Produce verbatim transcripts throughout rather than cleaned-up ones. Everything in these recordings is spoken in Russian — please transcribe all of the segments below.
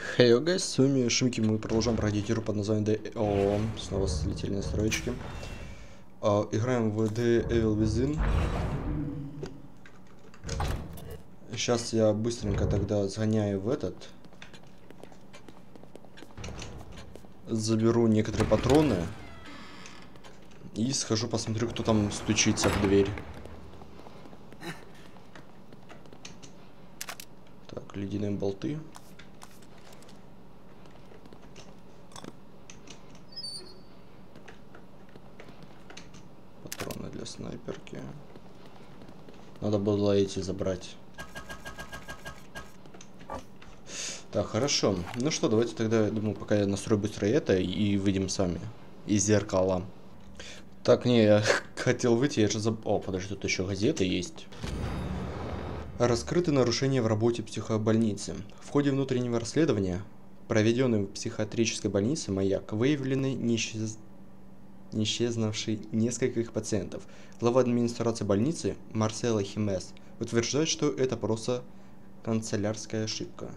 Хей, hey, guys, с вами Шимки, мы продолжаем проходить игру под названием The... О, снова слетели настроечки. Uh, играем в The Evil Within. Сейчас я быстренько тогда сгоняю в этот. Заберу некоторые патроны. И схожу посмотрю, кто там стучится в дверь. Так, ледяные болты. Патроны для снайперки. Надо было эти забрать. Так, хорошо. Ну что, давайте тогда, я думаю, пока я настрою быстро это и выйдем сами из зеркала. Так, не, я хотел выйти, я же заб... О, подожди, тут еще газеты есть. Раскрыты нарушения в работе психобольницы. В ходе внутреннего расследования, проведенного в психиатрической больнице «Маяк», выявлены неисчез... неисчезнувшие нескольких пациентов. Глава администрации больницы Марсело Химес утверждает, что это просто канцелярская ошибка.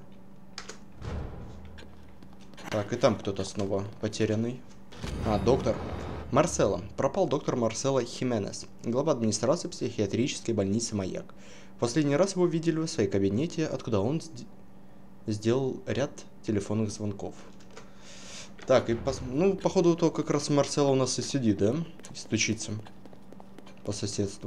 Так, и там кто-то снова потерянный. А, доктор. Марсело. Пропал доктор Марсело Хименес, глава администрации психиатрической больницы «Маяк». Последний раз его видели в своей кабинете, откуда он сделал ряд телефонных звонков. Так, и пос... ну, походу, то как раз Марсело у нас и сидит, да? И стучится по соседству.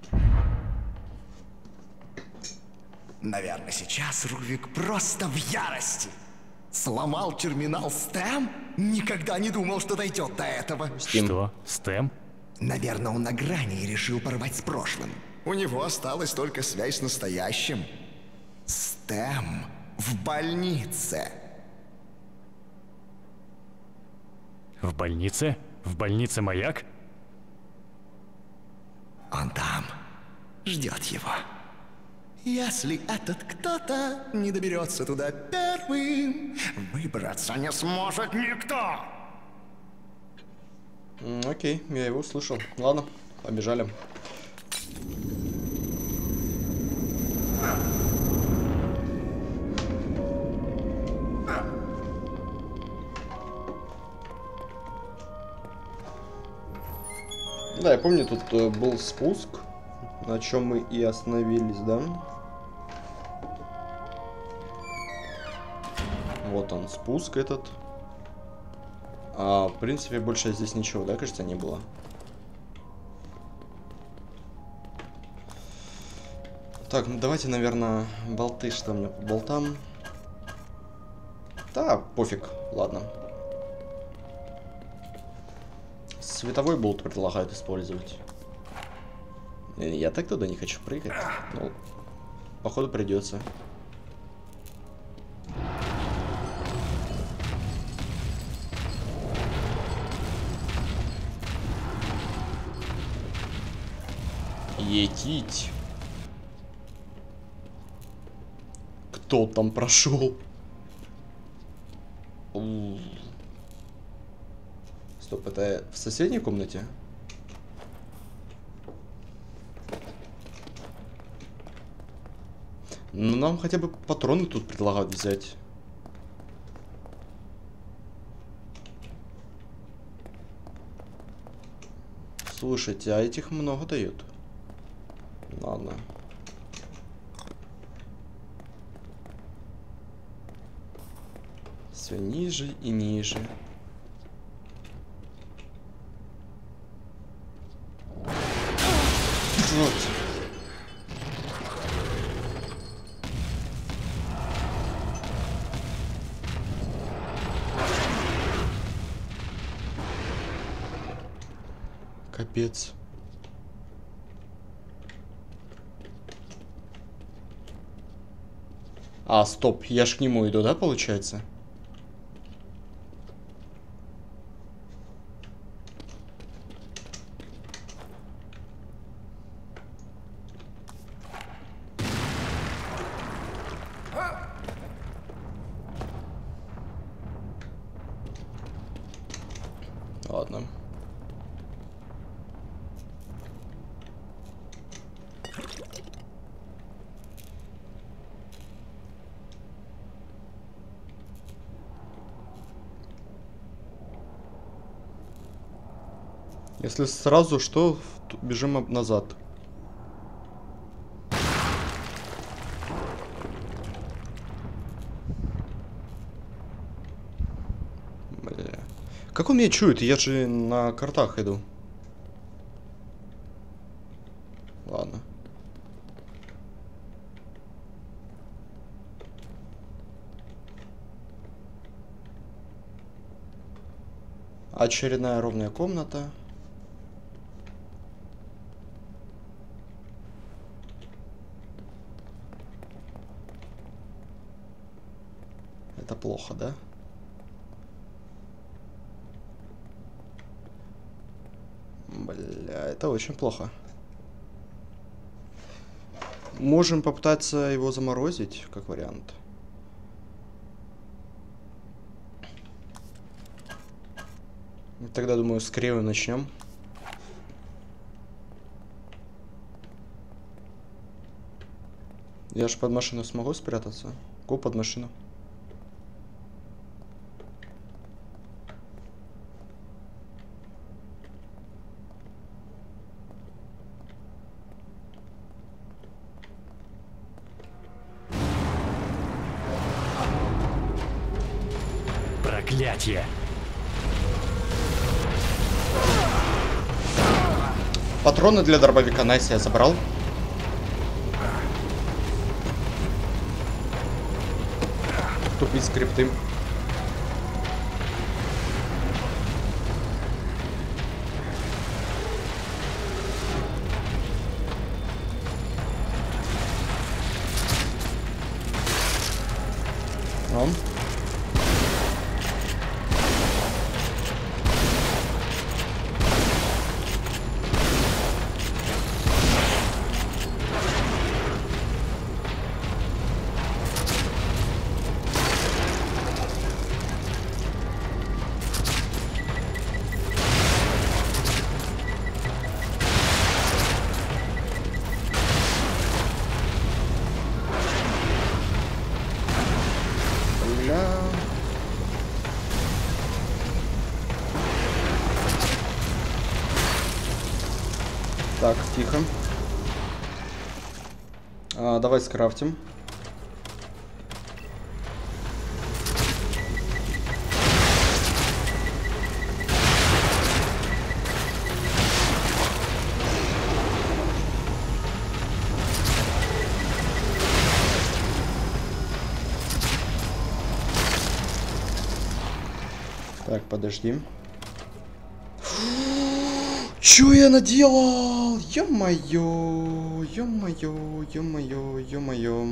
Наверное, сейчас Рувик просто в ярости. Сломал терминал Стэм? Никогда не думал, что дойдет до этого. Steam. Что? Стэм? Наверное, он на грани и решил порвать с прошлым. У него осталась только связь с настоящим. Стэм в больнице. В больнице? В больнице «Маяк»? Он там. Ждет его. Если этот кто-то не доберется туда первым, выбраться не сможет никто. М, окей, я его услышал. Ладно, побежали. Да, я помню, тут э, был спуск, на чем мы и остановились, да? Вот он, спуск этот. А, в принципе, больше здесь ничего, да, кажется, не было. Так, ну давайте, наверное, болты, что у меня по болтам. Да, пофиг, ладно. Световой болт предлагают использовать. Я так туда не хочу прыгать. Ну, походу придется. Етить. Кто там прошел? Стоп, это в соседней комнате? Ну, нам хотя бы патроны тут предлагают взять. Слушайте, а этих много дают? Ладно. Все ниже и ниже. Вот. Капец. А, стоп, я ж к нему иду, да, получается? Ладно. Если сразу что, то бежим назад. Бля. Как он меня чует? Я же на картах иду. Ладно. Очередная ровная комната. Это плохо, да? Бля, это очень плохо. Можем попытаться его заморозить, как вариант. Тогда, думаю, с Крео начнем. Я ж под машину смогу спрятаться? Го под машину. Проклятие! Патроны для дробовика Найс я забрал. Тупить скрипты. Он. Так, тихо. А, давай скрафтим. Так, подожди. Чё я наделал? Ё-моё, ё-моё, ё-моё, ё-моё.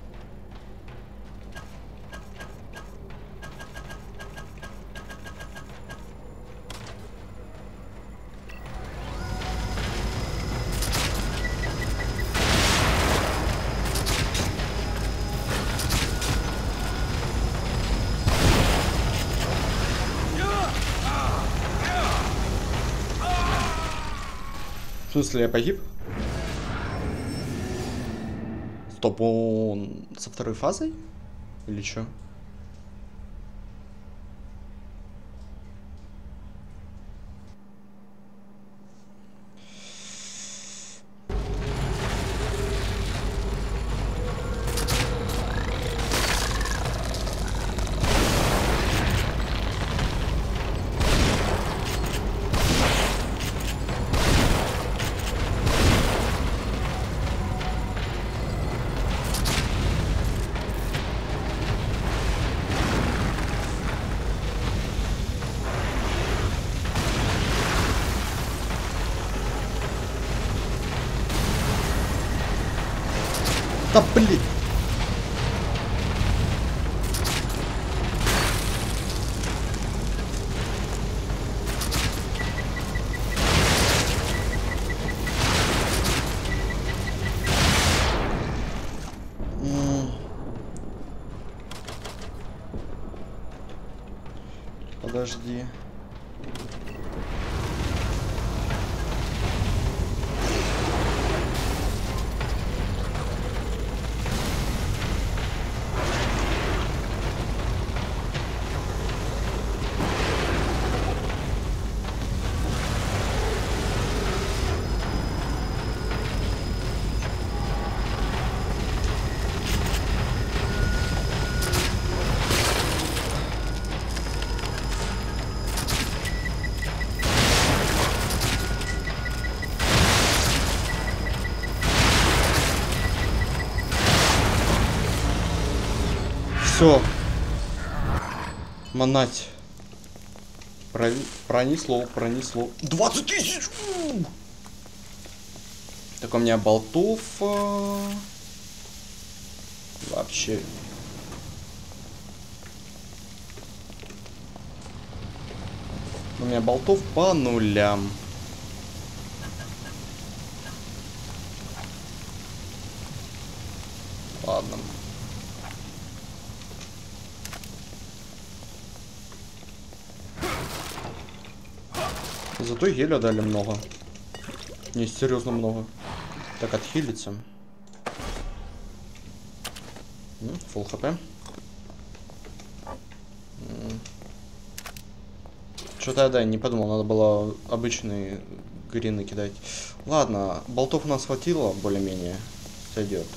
В смысле, я погиб? Стоп, он со второй фазой? Или чё? Да блин! М. Подожди. Все. Манать. Про... Пронесло, пронесло. двадцать тысяч! Так у меня болтов... А... Вообще... У меня болтов по нулям. Ладно. Зато геля дали много. Не, серьезно много. Так, отхилиться. Фулл хп. Что-то я, да, не подумал, надо было обычные грины кидать. Ладно, болтов у нас хватило, более-менее. Сойдет.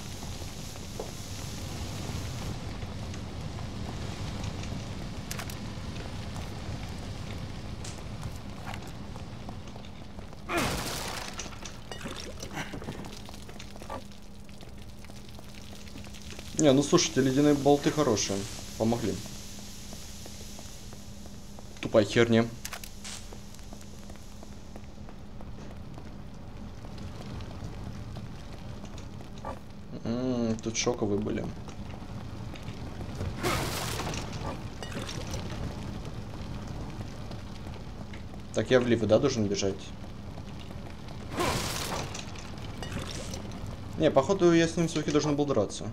Не, ну слушайте, ледяные болты хорошие. Помогли. Тупая херня. М-м, тут шоковые были. Так, я в лифт, да, должен бежать? Не, походу я с ним все-таки должен был драться.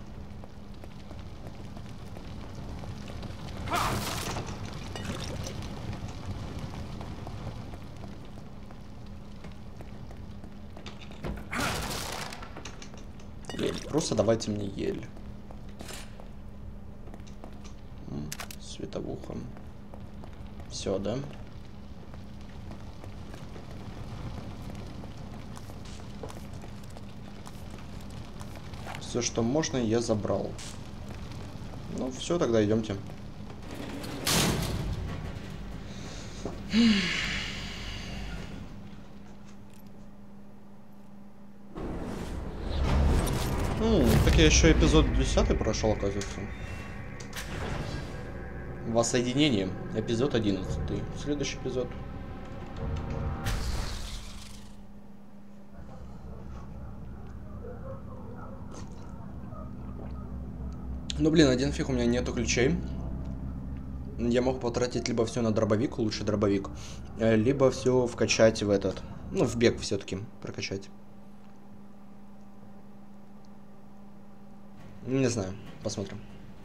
Ель. Просто давайте мне ель. Световухом. Все, да? Все, что можно, я забрал. Ну, все, тогда идемте. М, так я еще эпизод десятый прошел, оказывается. Воссоединение. Эпизод одиннадцатый. Следующий эпизод. Ну блин, один фиг, у меня нету ключей. Я могу потратить либо все на дробовик, лучше дробовик, либо все вкачать в этот, ну в бег все-таки прокачать. Не знаю, посмотрим.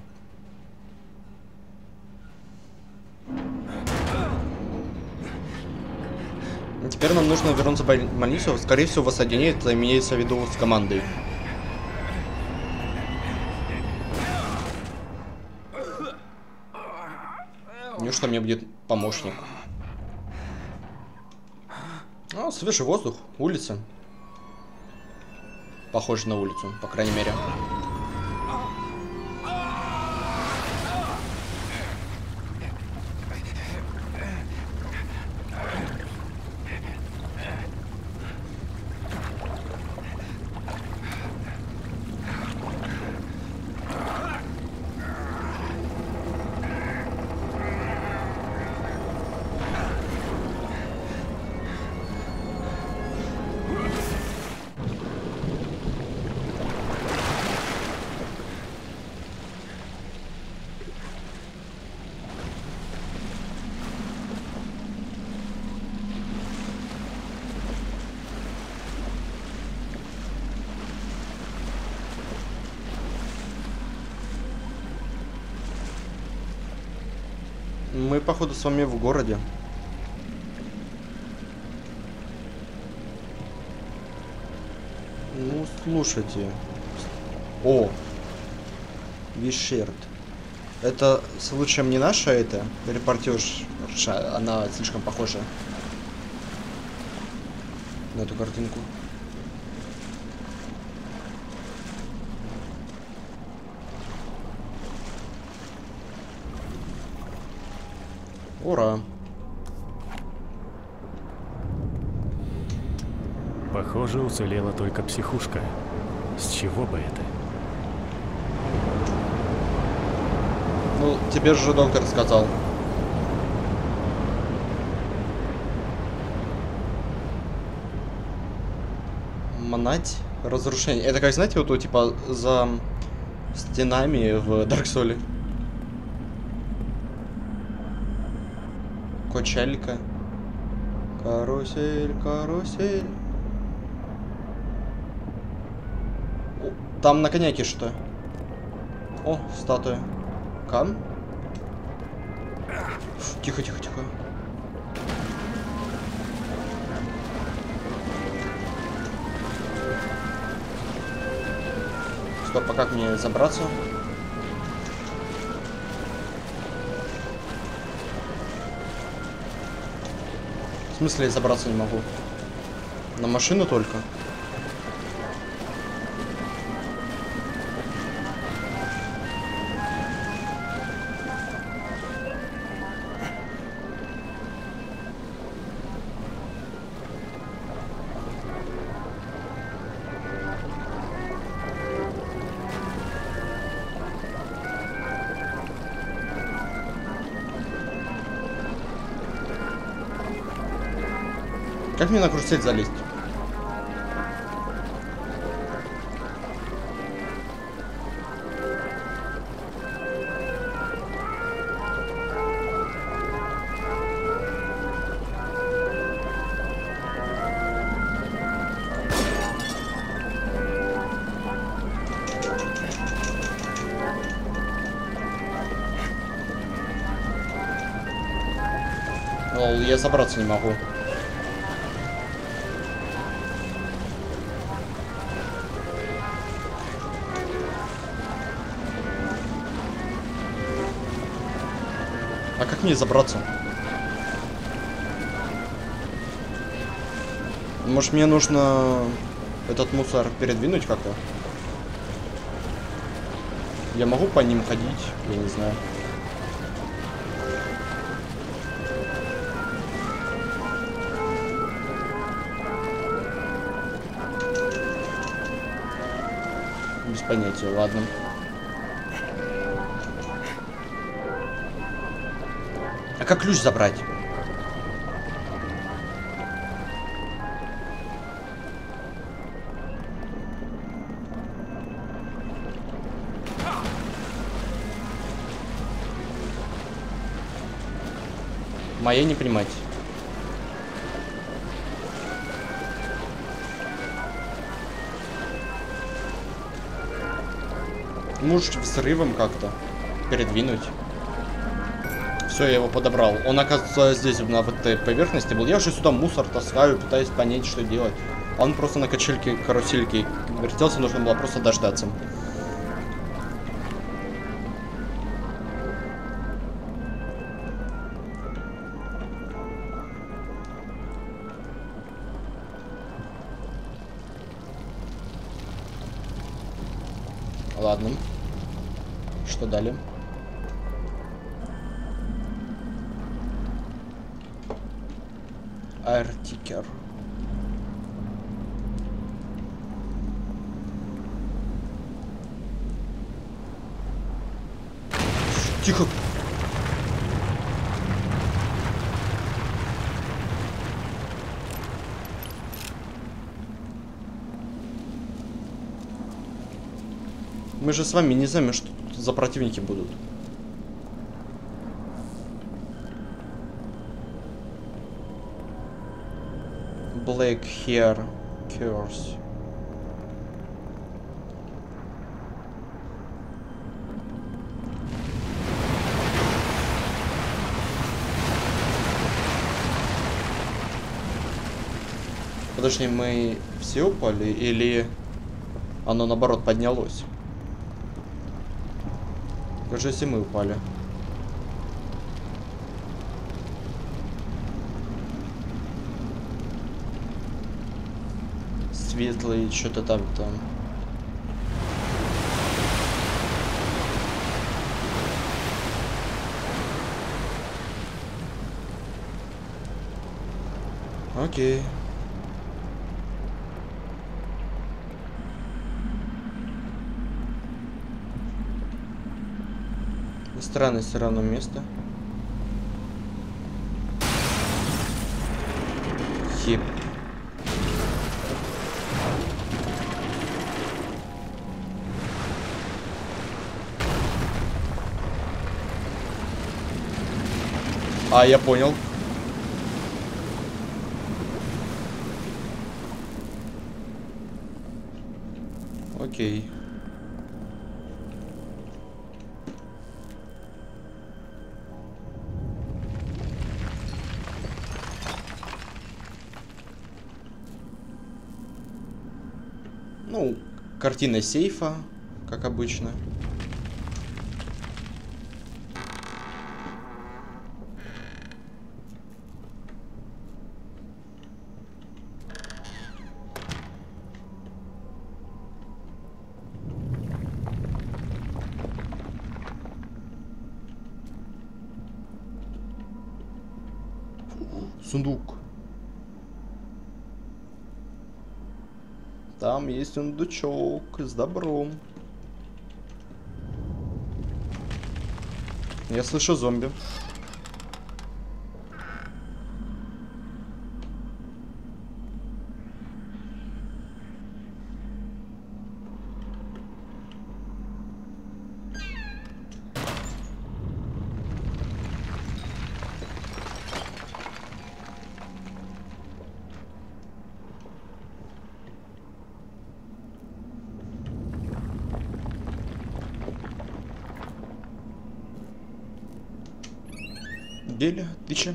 Теперь нам нужно вернуться в больницу. Скорее всего, воссоединение, это имеется в виду с командой. Неужто мне будет помощник? А, свежий воздух, улица. Похоже на улицу, по крайней мере. Мы, походу, с вами в городе. Ну, слушайте. О! Вишерт. Это случаем не наша, это? Репортерша, она слишком похожа на эту картинку. Ура! Похоже, уцелела только психушка. С чего бы это? Ну, тебе же доктор сказал. Манать разрушение. Это как, знаете, вот, типа, за стенами в Dark Souls. Качелька. Карусель, карусель. О, там на коньяке что? О, статуя. Кам? Тихо, тихо, тихо. Стоп, а как мне забраться? В смысле я забраться не могу? На машину только? Как мне на карусель залезть? Лол, я забраться не могу. А как мне забраться? Может, мне нужно этот мусор передвинуть как-то? Я могу по ним ходить? Я не знаю. Без понятия, ладно. А как ключ забрать? Моя не понимать. Может, взрывом как-то передвинуть. Все, я его подобрал. Он, оказывается, здесь на вот этой поверхности был. Я уже сюда мусор таскаю, пытаюсь понять, что делать. А он просто на качельке, карусельке вертелся, нужно было просто дождаться. Ладно. Что далее? Артикер. Тихо. Мы же с вами не знаем, что тут за противники будут. Black Hair Curse. Подожди, мы все упали или оно наоборот поднялось? Кажется, мы упали. Светлый, что-то там там. Окей. Странное все равно место. Хип. А, я понял. Окей. Ну, картина сейфа, как обычно. Сундук. Там есть сундучок с добром. Я слышу зомби. Гель, тысяча.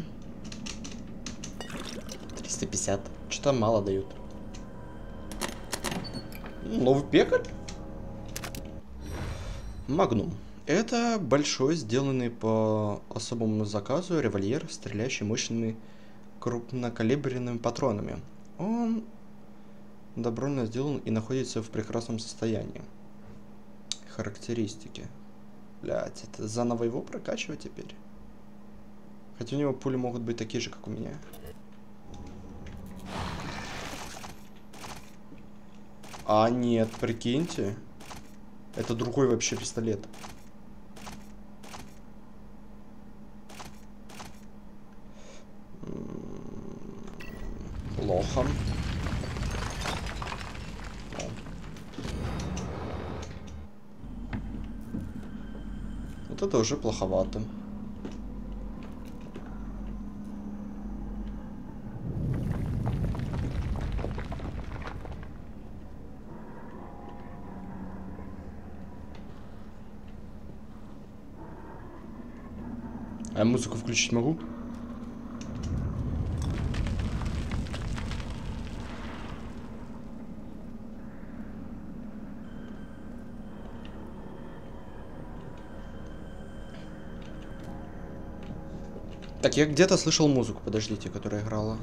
триста пятьдесят. Что-то мало дают. Новый пекарь? Магнум. Это большой, сделанный по особому заказу револьвер, стреляющий мощными крупнокалиберными патронами. Он добровольно сделан и находится в прекрасном состоянии. Характеристики. Блять, это заново его прокачивать теперь? Хотя у него пули могут быть такие же, как у меня. А нет, прикиньте. Это другой вообще пистолет. Плохо. Вот это уже плоховато. А музыку включить могу? Так, я где-то слышал музыку, подождите, которая играла.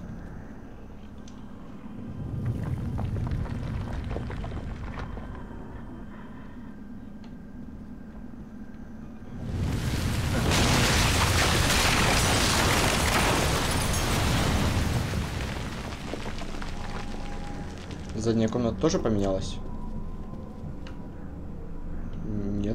Задняя комната тоже поменялась? Нет.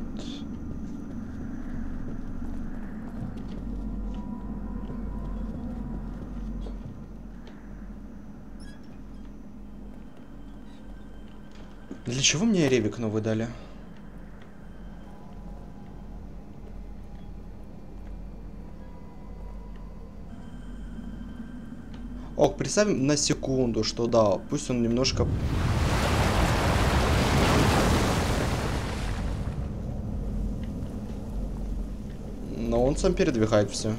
Для чего мне ревик новый дали? Ох, представим на секунду, что да, пусть он немножко... Но он сам передвигает все.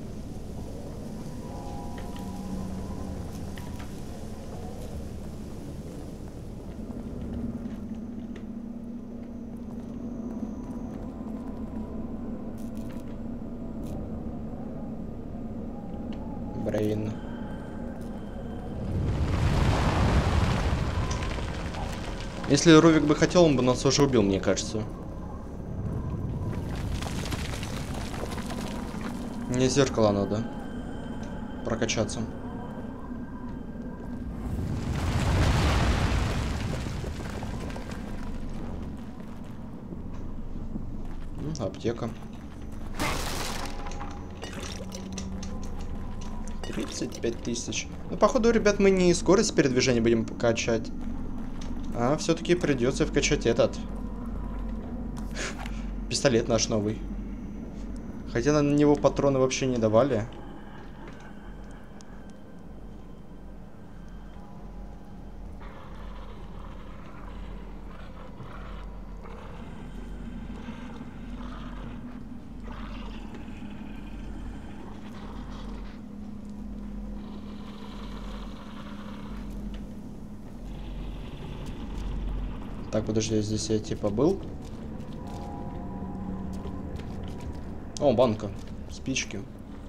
Брейн. Если Ровик бы хотел, он бы нас уже убил, мне кажется. Мне зеркало надо прокачаться. Аптека. тридцать пять тысяч. Ну, походу, ребят, мы не скорость передвижения будем качать, а все-таки придется вкачать этот. Пистолет наш новый. Хотя на него патроны вообще не давали. Так, подожди, здесь я типа был. О, банка. Спички.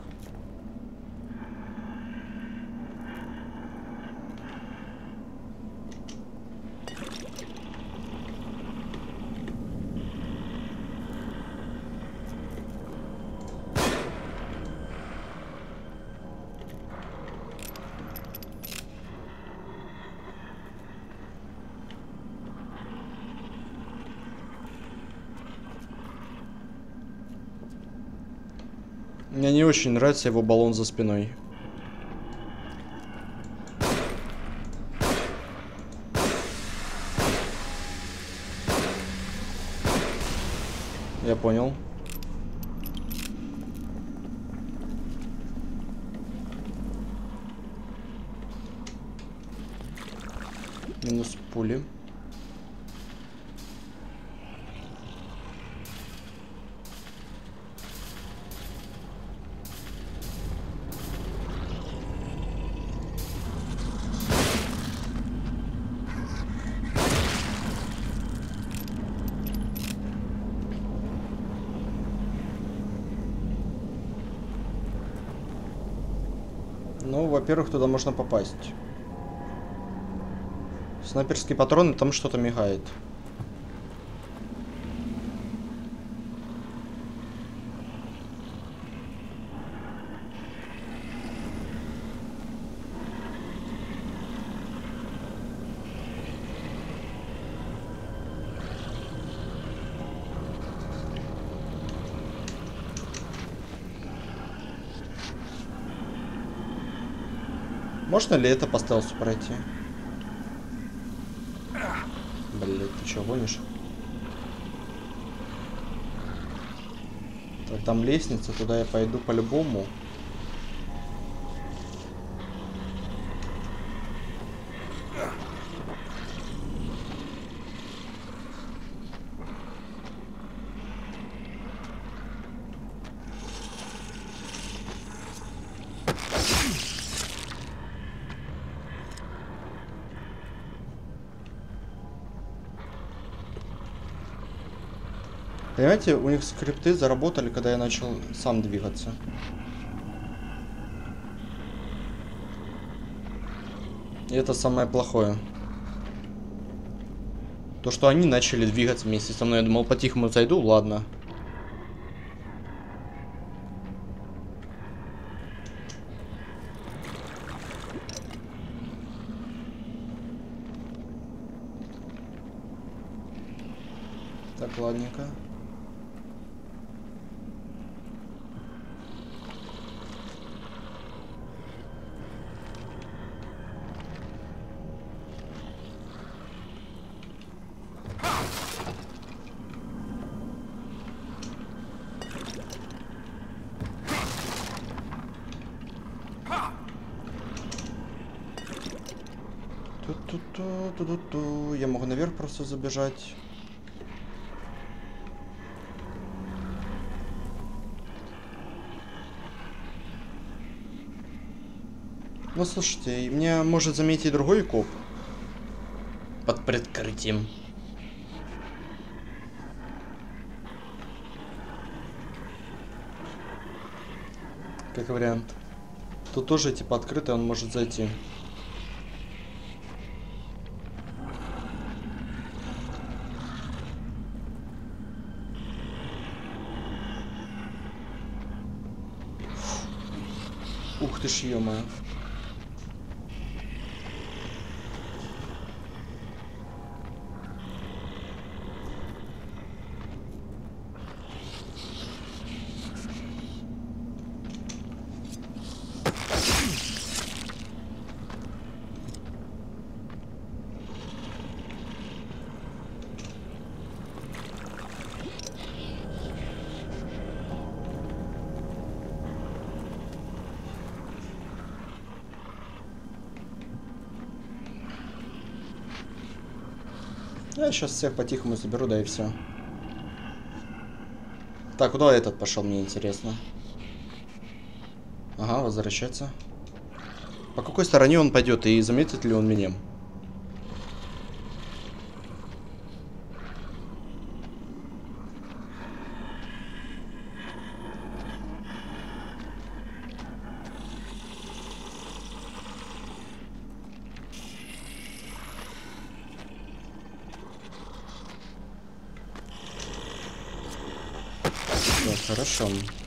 Мне не очень нравится его баллон за спиной. Я понял. Минус пули. Ну, во-первых, туда можно попасть. Снайперские патроны, там что-то мигает. Можно ли это по стелсу пройти? Блять, ты чё, гонишь? Так, там лестница, туда я пойду по-любому. Понимаете, у них скрипты заработали, когда я начал сам двигаться. И это самое плохое. То, что они начали двигаться вместе со мной. Я думал, по-тихому зайду, ладно. Так, ладненько. Ту-ту-ту-ту-ту. Я могу наверх просто забежать. Ну, слушайте, меня может заметить другой коп. Под прикрытием. Как вариант. Тут тоже типа открытый, он может зайти. Ух ты ж, ё-моё. Я сейчас всех по-тихому заберу, да и все. Так, куда этот пошел, мне интересно. Ага, возвращается. По какой стороне он пойдет и заметит ли он меня? Да, хорошо.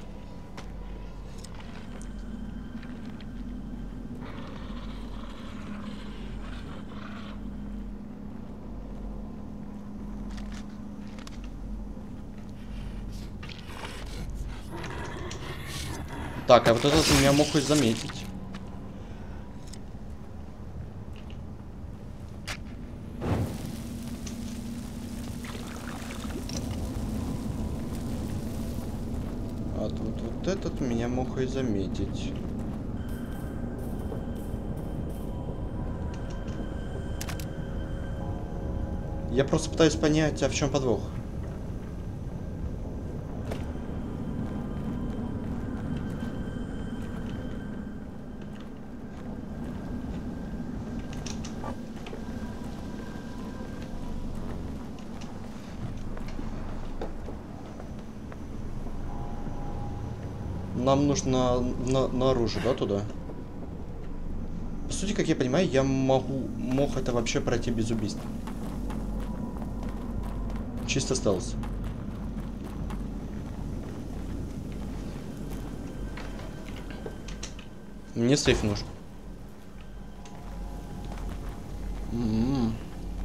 Так, а вот этот меня мог хоть заметить. А вот, вот этот меня мог и заметить. Я просто пытаюсь понять, а в чем подвох. Нам нужно на, наружу, да, туда? По сути, как я понимаю, я могу, мог это вообще пройти без убийств. Чисто стелс. Мне сейф нужен. М-м-м.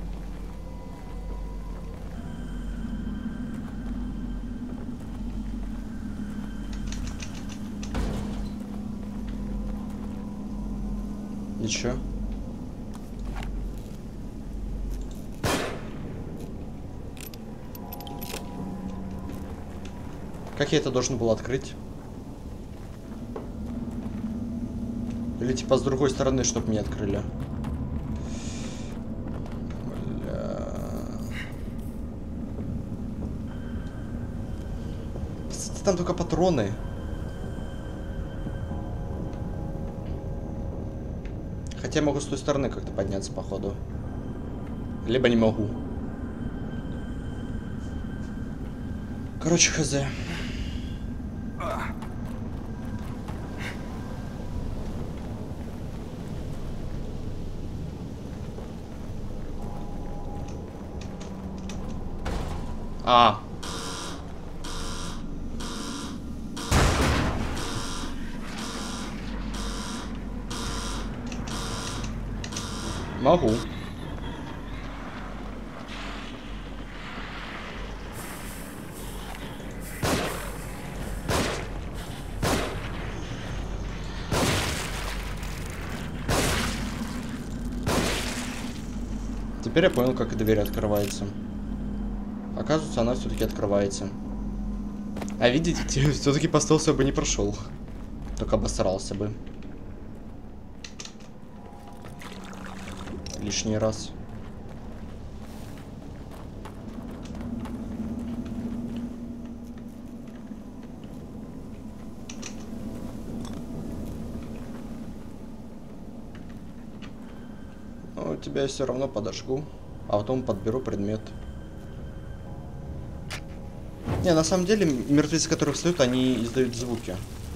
Ничего. Как я это должен был открыть? Или типа с другой стороны, чтобы мне открыли? Бля. Кстати, там только патроны. Хотя я могу с той стороны как-то подняться, походу. Либо не могу. Короче, хз. А. Могу. Теперь я понял, как дверь открывается. Оказывается, она все-таки открывается. А видите, все-таки по стелсу бы не прошел. Только обосрался бы. Лишний раз. Но тебя я все равно подожгу, а потом подберу предмет. Не, на самом деле, мертвецы, которые встают, они издают звуки.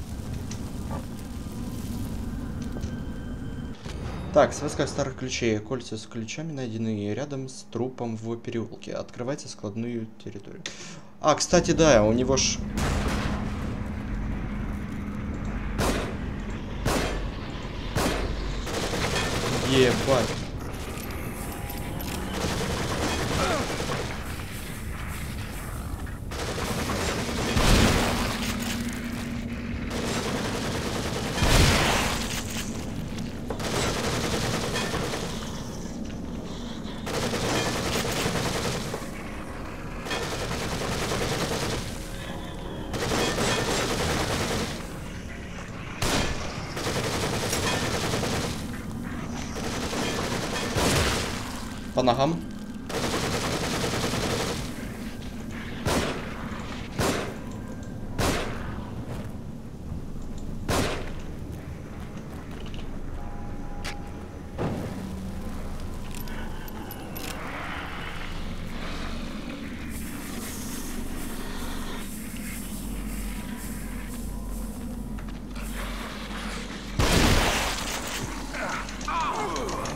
Так, связка старых ключей. Кольца с ключами найдены рядом с трупом в переулке. Открывайте складную территорию. А, кстати, да, у него ж... Ебать. По ногам.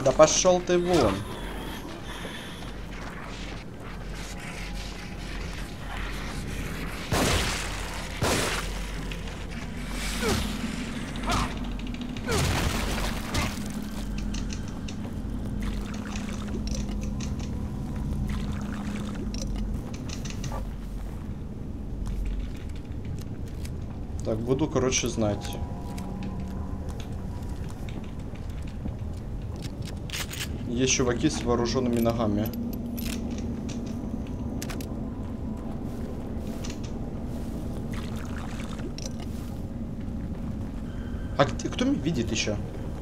Да пошел ты вон. Так, буду, короче, знать. Есть чуваки с вооруженными ногами. А где, кто меня видит еще?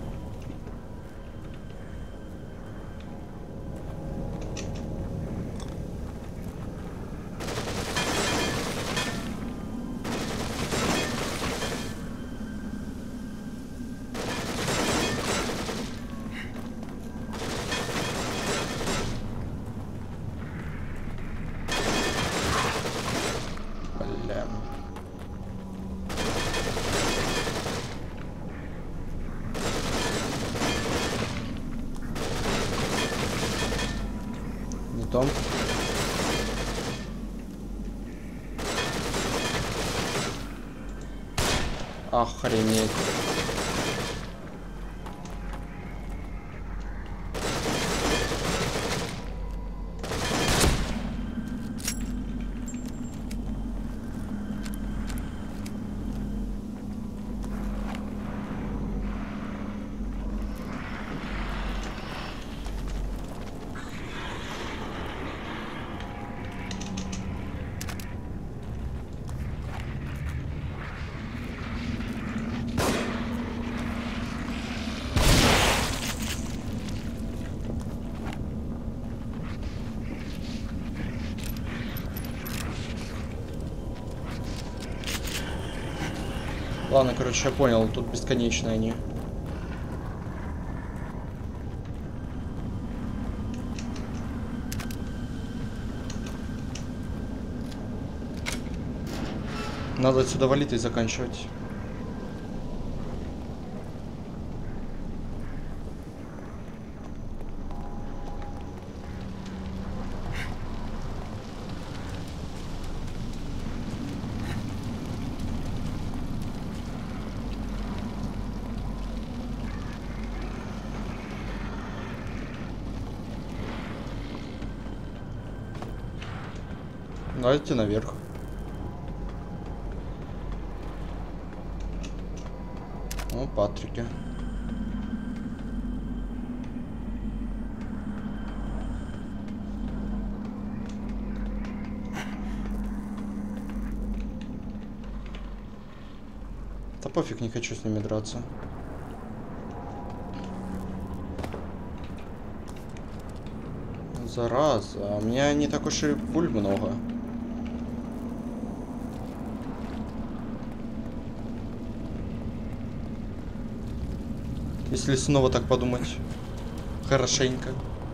Том. Охренеть. Ладно, короче, я понял, тут бесконечные они. Надо отсюда валить и заканчивать. Давайте наверх. О, Патрики. Да пофиг, не хочу с ними драться. Зараза, у меня не так уж и пуль много. Если снова так подумать. Хорошенько.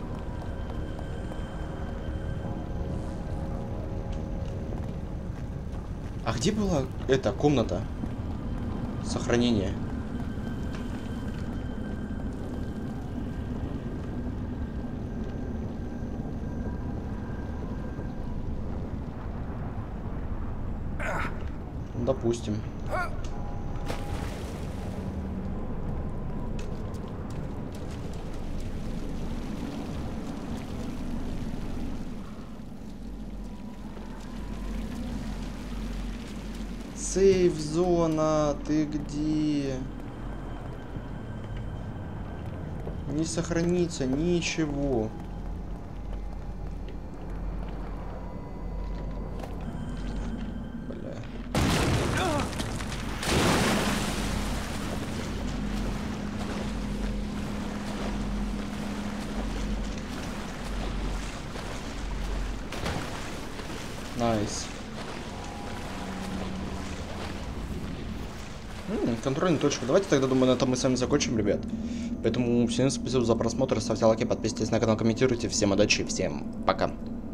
А где была эта комната сохранения? Допустим. Сейф-зона, ты где? Не сохранится ничего. Бля. Найс. Контрольная точка. Давайте тогда, думаю, на этом мы с вами закончим, ребят. Поэтому всем спасибо за просмотр, ставьте лайки, подписывайтесь на канал, комментируйте. Всем удачи, всем пока.